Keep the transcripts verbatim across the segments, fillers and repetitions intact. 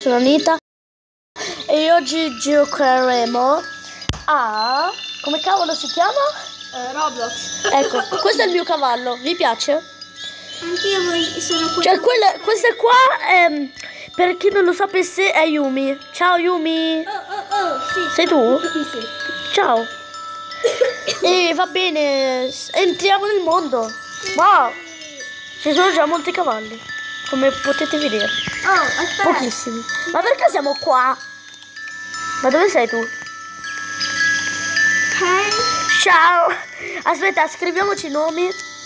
Sono Anita e oggi giocheremo a... come cavolo si chiama? Uh, Roblox. Ecco, questo è il mio cavallo, vi piace? Anch'io voglio, sono qui. Cioè, quella, questa qua, è, per chi non lo sapesse, è Yumi. Ciao Yumi. Oh, oh, oh, sì. Sei tu? Sì. Ciao. E va bene, entriamo nel mondo. Wow, ci sono già molti cavalli, come potete vedere. Oh, aspetta. Pochissimi. Ma perché siamo qua? Ma dove sei tu? Hey. Ciao. Aspetta, scriviamoci i nomi.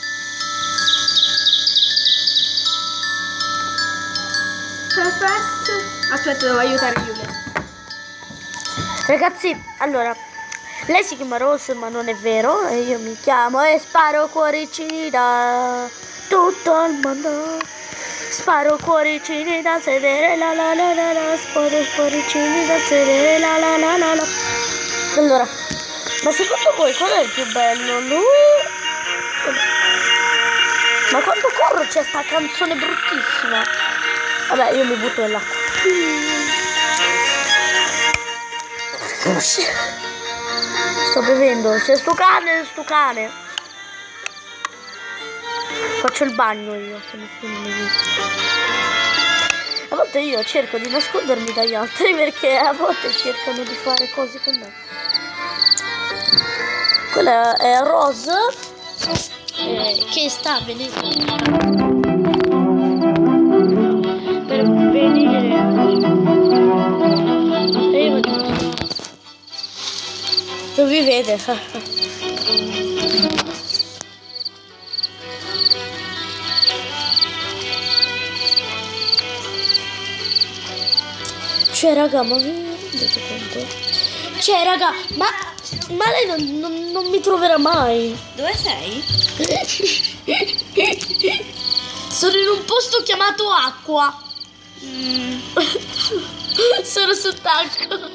Perfetto. Aspetta, devo aiutare Giulia. Ragazzi, allora, lei si chiama Rose, ma non è vero. E io mi chiamo e sparo cuoricini da tutto il mondo. Sparo cuoricini da sedere, la la la la la. Sparo cuoricini da sedere, la la la la la. Allora, ma secondo voi qual è il più bello? Lui? Ma quando corro c'è sta canzone bruttissima. Vabbè, io mi butto nell'acqua. Sto bevendo. C'è sto cane, sto cane. Faccio il bagno io, che nessuno mi vede. A volte io cerco di nascondermi dagli altri perché a volte cercano di fare cose con me. Quella è Rose eh, che sta venendo per venire. E io non vi vede. Cioè raga, ma vi rendete conto? Cioè raga, ma, ma lei non, non, non mi troverà mai. Dove sei? Sono in un posto chiamato acqua. Mm. Sono sott'acqua.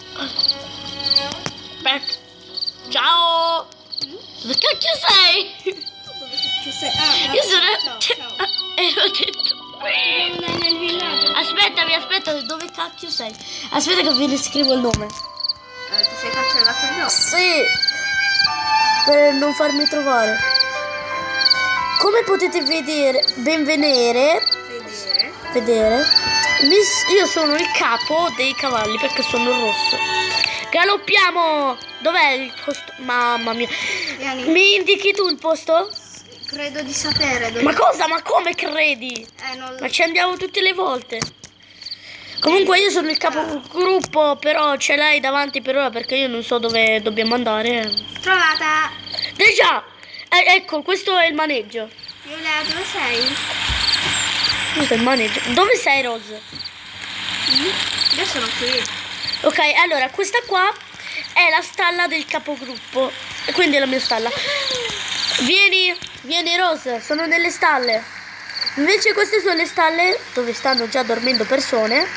Ciao. Dove cacchio sei? Dove cacchio sei? Ah, Io sono... ciao, ciao. E l'ho detto. Nel villaggio. Aspettami, aspetta, dove cacchio sei? Aspetta che vi scrivo il nome. Eh, ti sei cancellato il nome? Sì, per non farmi trovare. Come potete vedere, ben venire, Vedere. vedere, mi- io sono il capo dei cavalli perché sono rosso. Galoppiamo! Dov'è il posto? Mamma mia. Vieni. Mi indichi tu il posto? Credo di sapere dove. Ma cosa? Ma come credi? Eh, non lo Ma ci andiamo tutte le volte. Comunque io sono il capogruppo, però ce l'hai davanti per ora perché io non so dove dobbiamo andare. Trovata. Già! Eh, ecco, questo è il maneggio. Giulia, dove sei? Questo è il maneggio. Dove sei, Rose? Mm? Io sono qui. Ok, allora, questa qua è la stalla del capogruppo. E quindi è la mia stalla. Vieni, vieni Rose, sono nelle stalle. Invece queste sono le stalle dove stanno già dormendo persone.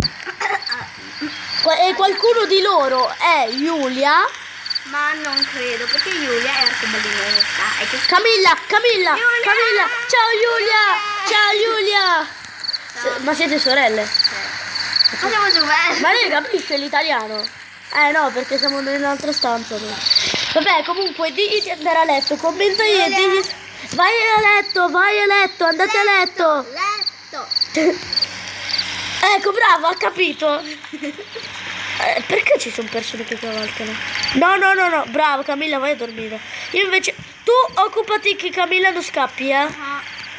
E qualcuno di loro è Giulia. Ma non credo, perché Giulia è arcobalenosa. E che... Camilla, Camilla, Giulia! Camilla. Ciao Giulia, ciao Giulia. Se- ma siete sorelle? Ma siamo giù, eh? Ma lei capisce l'italiano? Eh no, perché siamo nell'altra stanza noi. Vabbè, comunque digli di andare a letto, commenta e digli... Vai a letto, vai a letto, andate a letto. Letto. Ecco, bravo, ha capito. Eh, perché ci sono persone che cavalcano? No, no, no, no, bravo Camilla, vai a dormire. Io invece... Tu occupati che Camilla non scappi, eh. Ah,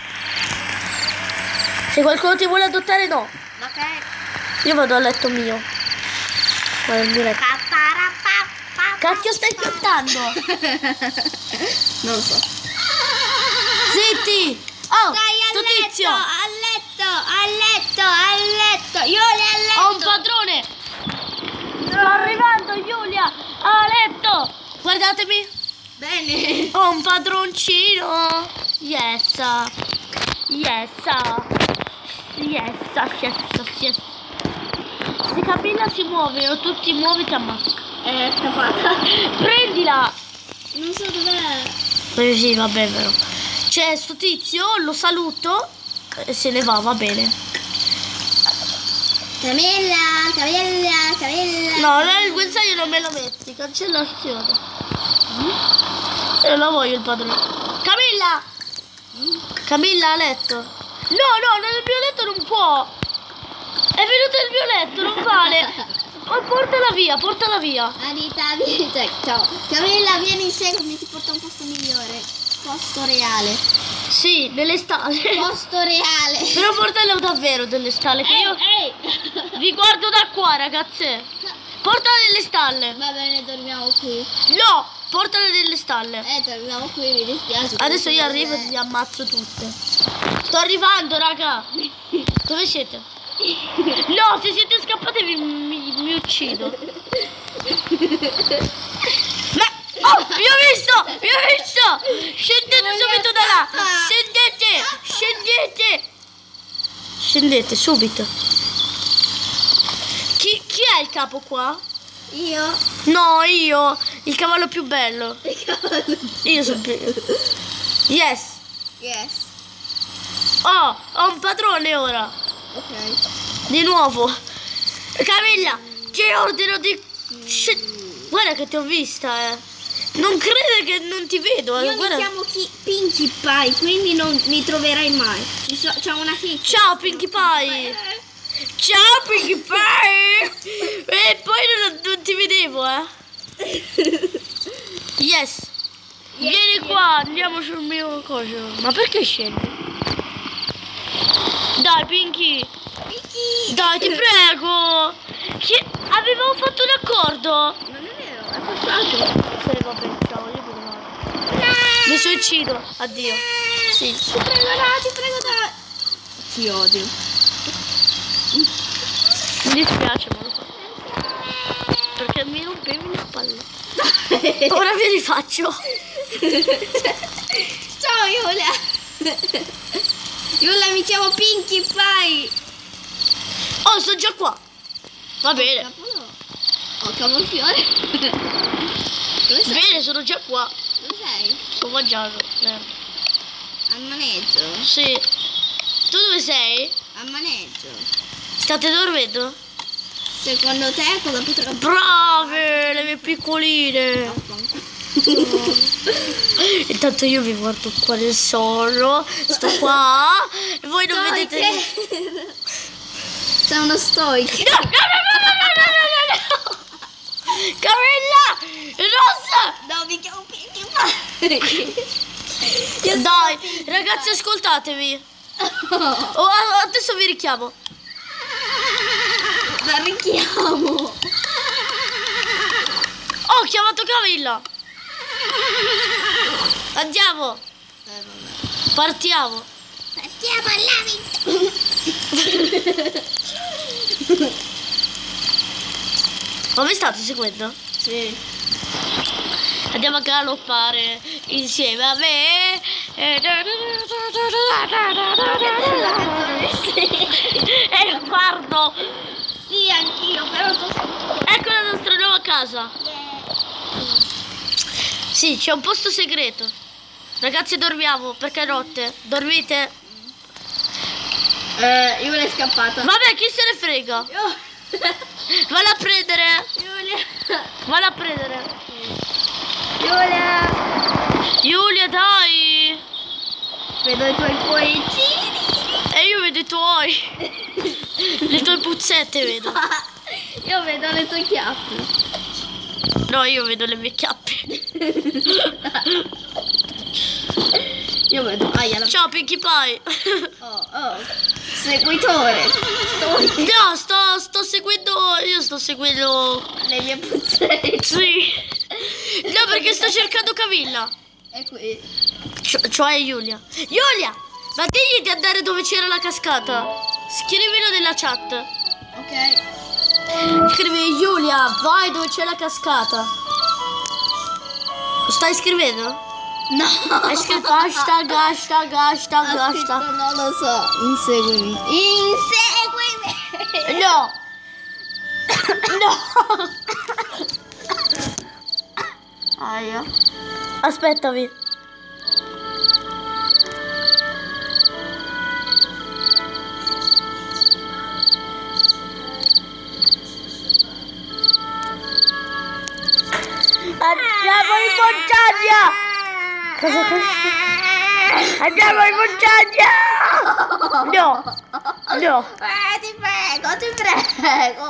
Se qualcuno ti vuole adottare, no. ok. Io vado a letto mio. Guarda il mio letto. Cacchio stai cantando? Non lo so. Zitti! Oh, Dai, sto a letto, tizio! a letto, a letto, a letto. Giulia, a letto. Ho un padrone! Sto arrivando, Giulia! A letto! Guardatemi! Bene. Ho un padroncino! Yes! Yes! Yes! Yes! Yes! Se Camilla si muove o tu ti muovi ti ammazzo. È scappata. Prendila! Non so dov'è. Eh sì, vabbè, vero. C'è sto tizio, lo saluto e se ne va, va bene. Camilla, Camilla, Camilla. No, no, il guinzaglio non me lo metti, cancellazione. Io non voglio il padrone. Camilla! Camilla a letto. No, no, nel mio letto non può. È venuto nel mio letto, non vale. Oh, portala via, portala via. Anita, vieni, cioè, ciao. Camilla, vieni, seguimi, ti porta a un posto migliore. Posto reale. Sì, nelle stalle. Posto reale. Però portalo davvero delle stalle. Che io Ehi! vi guardo da qua, ragazze. Portala nelle stalle. Va bene, dormiamo qui. No, portala nelle stalle. Eh, dormiamo qui, mi dispiace. Adesso io arrivo e vi ammazzo tutte. Sto arrivando, raga. Dove siete? No, se siete scappati vi, mi, mi uccido. Ma... Oh, vi ho visto! Vi ho visto! Scendete subito da là! Scendete! Scendete! Scendete subito. Chi, chi è il capo qua? Io? No, io. Il cavallo più bello. Io sono più... Yes. Yes. Oh, ho un padrone ora. Ok. Di nuovo. Camilla, ti ordino di... Sc- Guarda che ti ho vista, eh. Non crede che non ti vedo, eh. Io Guarda. mi chiamo Ki- Pinkie Pie, quindi non mi troverai mai. Ci so- C'ho una tizia. Ciao Pinkie Pie. Ciao Pinkie Pie. E poi non, non ti vedevo, eh. Yes. Vieni qua, andiamo sul mio coso. Ma perché scendi? Dai Pinkie. Pinkie. Dai, ti prego. Che... Avevamo fatto un accordo. Non è vero, è passato. Sì, vabbè, ciao, io vedo male. Mi suicido. Addio. Sì. Ti prego, no, ti prego, no. Ti odio. Mi dispiace, ma lo faccio. Perché mi rompevi le palle. Ora vi rifaccio. Ciao Iulia. Iulia, mi chiamo Pinkie Pie. Oh, sono già qua. Va bene. Cavolo. Oh, cavolfiore. Dove sei? Bene, sono già qua. Dove sei? Sto mangiando. Eh. Al maneggio. Sì. Tu dove sei? Al maneggio. State dormendo? Secondo te cosa potrebbe... Brave, le mie piccoline. Intanto io vi guardo qua nel sonno. Sto qua. E voi non vedete. C'è uno stoic. No, no, no, no, no, no, no, no, no. Camilla! Rossa! No, mi chiamo Pinkie Pie. Dai, ragazzi, ascoltatevi. Oh, adesso vi richiamo. La richiamo. Oh, ho chiamato Camilla. Andiamo. Eh, vabbè. Partiamo. Partiamo alla Ma mi state seguendo? Sì. Andiamo a galoppare insieme a me. E guardo. Sì, anch'io, però tu sei... Ecco la nostra nuova casa. Yeah. Sì, c'è un posto segreto. Ragazzi, dormiamo perché è notte. Dormite? Eh, Iulia è scappata. Vabbè, chi se ne frega? Valla a prendere. Iulia. Valla a prendere. Iulia. Giulia, dai. Vedo i tuoi cuoricini. E io vedo i tuoi. Le tue puzzette vedo. Io vedo le tue chiappe. No, io vedo le mie chiappe. Io vedo. Aia, la... Ciao Pinkie Pie. Oh, oh. Seguitore. Sto... No, sto, sto seguendo. Io sto seguendo. Le mie puzzette. Sì. No, perché sto cercando Camilla. È qui. Cioè, cioè Giulia. Giulia, ma digli di andare dove c'era la cascata. Scrivilo nella chat. Ok. Scrivi Giulia, vai dove c'è la cascata. Lo stai scrivendo? No. Hai scritto hashtag, hashtag, hashtag, Ha scritto, hashtag. non lo so. Inseguimi. Inseguimi. No. No. Aia. Aspettami. Andiamo in montagna! Cosa questo? Andiamo in montagna! No! No! Eh, ti prego, ti prego.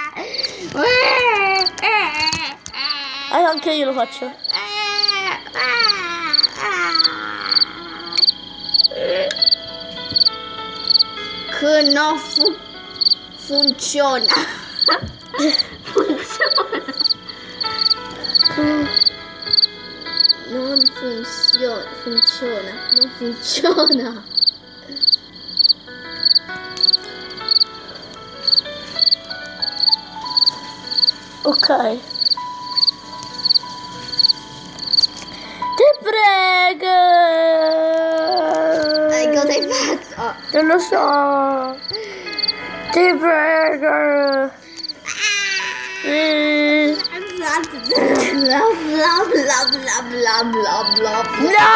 Ah, anche io lo faccio. Che non fu- funziona. Funziona. Non funziona, funziona, non funziona. Ok. Ti prego. Dai, cosa hai fatto? Non lo so. Ti prego. Mm. Bla bla bla bla bla bla bla bla. No!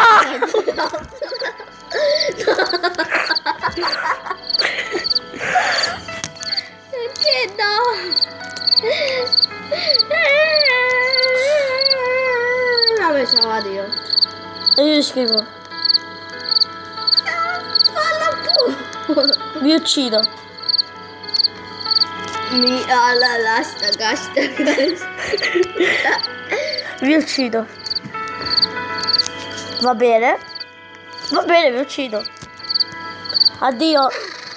Perché no? Vabbè, ciao, addio. E io scrivo. Falla tu. Vi uccido. Mi alla lasta gasta gasta. Vi uccido. Va bene? Va bene, vi uccido. Addio.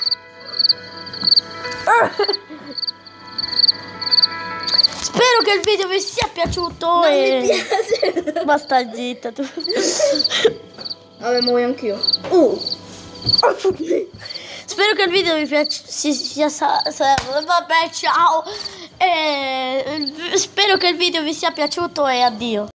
Spero che il video vi sia piaciuto. Non e... mi piace. Basta zitta tu. Vabbè, muoio anch'io. Uh. Spero che il video vi piace. Si, sia sa, sa, vabbè, ciao. E, spero che il video vi sia piaciuto e addio.